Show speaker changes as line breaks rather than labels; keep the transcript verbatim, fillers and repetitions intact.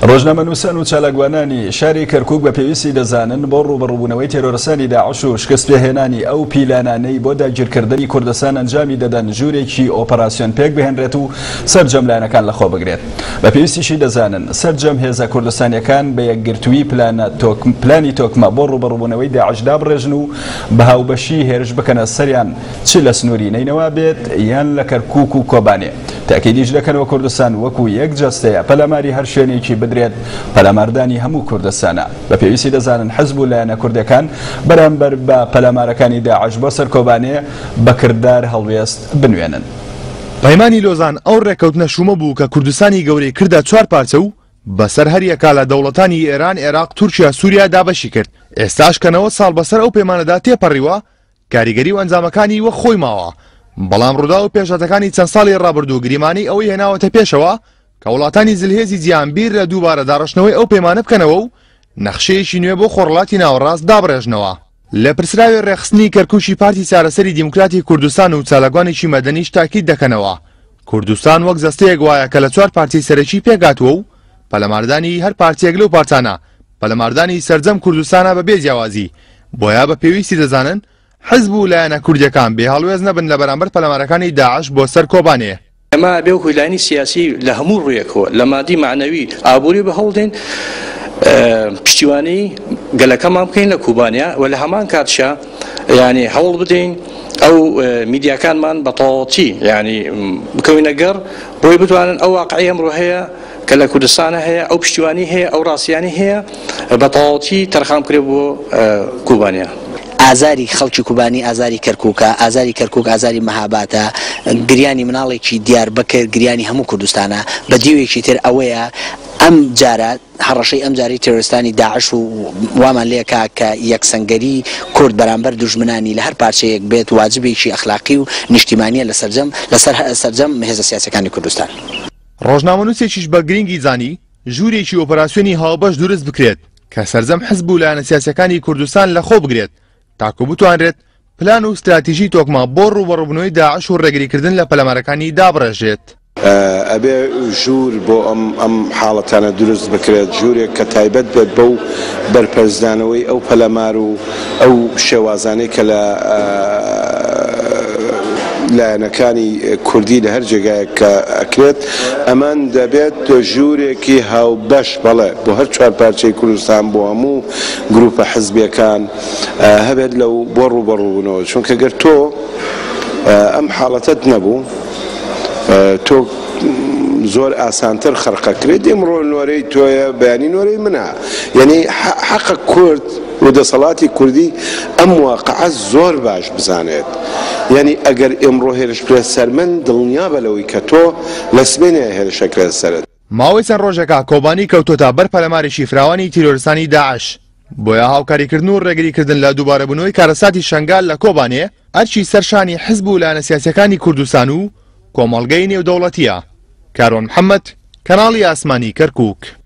ڕۆژنامەنووسان و چالاکوانانی شاری کەرکووک بە پێویستی دەزانن بۆ ڕوبەڕووبوونەوەی تێرۆرەسانی داعش و شکستپێهێنانی ئەو پیلانانەی بۆ داگیرکردنی کوردستان ئەنجامی دەدەن ژوورێکی ئۆپەراسیۆن پێک بهێنرێت و سەرجەم لایەنەکان لەخۆ بگرێت. بە پێویستیشی دەزانن سەرجەم هێزە کوردستانیەکان بە یەکگرتووی پلانی تۆکمە بۆ ڕوبەڕووبوونەوەی داعش دابڕێژن و بە هاوبەشی هێرش بکەنە سەریان چ لە سنووری نینەوە بێت یان لە کەرکووک و کۆبانێ. تاکیدیش دەکەنەوە کوردستان وەکو یەک جەستەیە پەلاماری هەر شوێنێکی بدرێت پەلاماردانی هەموو کوردستانە. بە پێویستی دەزانن حەزب و لایەنە کوردەکان بەرامبەر بە پەلامارەکانی داعش بۆ سەر کۆبانێ بەکردار هەڵوێست بنوێنن.
پەیمانی لۆزان ئەو ڕێکەوتنە شومە بوو کە کوردستانی گەورەی کردە چوار پارچە و بەسەر هەر یەکا لە دەوڵەتانی ئێران، عێراق، تورکیا، سووریا دابەشی کرد. ئێستاش کەنەوە ساڵ بەسەر ئەو پەیمانەدا تێپەڕیوە، کاریگەری و ئەنجامەکانی وەک خۆی ماوە. بەڵام ڕوودا و پێشەتەکانی چەند ساڵی ڕابردوو گریمانی ئەوەی هێناوەتە پێشەوە کە وڵاتانی زلهێزی جیهانبیر لە دووبارە داڕشتنەوەی ئەو پەیمانە بکەنەوە و نەخشەیەکی نوێ بۆ خۆڕڵاتی ناوەڕاست دابڕێژنەوە. لە پرسراوی ڕێخستنی کەرکووکی پارتی چارەسەری دیموکراتی کوردستان و چالاکوانێکی مەدەنیش تاکید دەکەنەوە کوردستان وەک جەستەیەک وایە کە لە چوار پارتی سەرەکی پێگاتووە و پەلەماردانی هەر پارتیەک لەو پارتانە پەلەماردانی سەرجەم کوردستانە بە بێجیاوازی. بۆیە بە پێویستی دەزانن حەزب و لایەنە کوردیەکان بێ هەڵوێز نەبن لە بەرامبەر پەلەمارەکانی داعش بۆ سەر کۆبانێ.
ئەمە بێ هۆیلانی سیاسی لە هەموو ڕوویەکەوە لە مادی معنەوی ئابووری بە هەڵدێن پشتیوانی گەلەکەمان بکەین لە کوبانیا و لە هەمان کاتشا ینی هەوڵ بدەین ئەو میدیاکانمان بەتەواوەتی ینی بکەوینە گەڕ بۆی بتوانن ئەو واقعی ئەمڕۆ هەیە کە لە کوردستانە هەیە، ئەو پشتیوانی هەیە، ئەو ڕاستیانی هەیە بەتەواوەتی تەرخان کرێ بۆ کوبانیا.
ئازاری خەڵکی کوبانی ئازاری کەرکووکە، ئازاری کەرکووک ئازاری مەهاباتە، گریانی مناڵێکی دیار بکرد، گریانی هەموو کوردستانە. بە دیوێکی تر ئەوەیە ئەم جارە هەڕەشەی ئەم جاری تێرۆریستانی داعش و وامان لێکا کە یەکسەنگەری کورد بەرامبەر دوژمنانی لە هەر پارچەیەک بێت واجبێکی ئەخلاقی و نیشتیمانیە لە سەرجەم لەسەر سەرجەم هێزە سیاسەکانی کوردستان.
ڕۆژنامەنووسێکیش بە گرنگی زانی ژوورێکی ئۆپەراسیۆنی هاوبەش دروست بکرێت کە سەرجەم حەزب و لایەنە سیاسەکانی کوردستان لەخۆ بگرێت تاکو بتوانرێت پلان و استراتیژی تۆکما بۆ ڕوبەڕووبوونەوەی داعش و ڕێگریکردن لە پەلەمارەکانی دابڕێژێت.
ئەبێ ژوور بۆ ئەم ئەم حاڵەتانە دروست بکرێت، ژوورێک کە تایبەت بێت بەو بەرپەرزدانەوەی ئەو پەلەمار و ئەو شێوازانەی کە لە لایەنەکانی کوردی لە هەر جێگایەک کە ئەکرێت ئەمان دەبێت ژوورێکی هاوبەش بەڵێ بۆ هەر چوار پارچەی کوردستان بۆ هەموو گروپە حزبیەکان هەبێت لەو بۆ ڕوبەڕووبوونەوە. چونکە گەر تۆ ئەم حاڵەتت نەبوو تۆ زۆر ئاسانتر خەرقەکرێت. ئێمڕۆ نۆرەی تۆیە بەیانی نۆرەی منە، یعنی حەقە کورد و دەسەڵاتی کوردی ئەم واقعە زۆر باش بزانێت. یعنی ئەگەر ئێمڕۆ هێرش کرێت سەر من دڵنیا بە لەوەی کە تۆ لە سبەینێ هێرشەکرێت سەرت.
ماوەی چەند ڕۆژێکا کۆبانی کەوتۆتە بەر پەلەماری شیفراوانی تیرۆریستانی داعش. بۆیە هاوکاریکردن و ڕێگریکردن لە دووبارەبوونەوەی کارەساتی شەنگال لە کۆبانێ ئەرچی سەرشانی حزب و لایەنە سیاسیەکانی کوردستان و کۆمەڵگەی نێودەوڵەتیە. کارۆن محەممەد، کەناڵی ئاسمانی کەرکووک.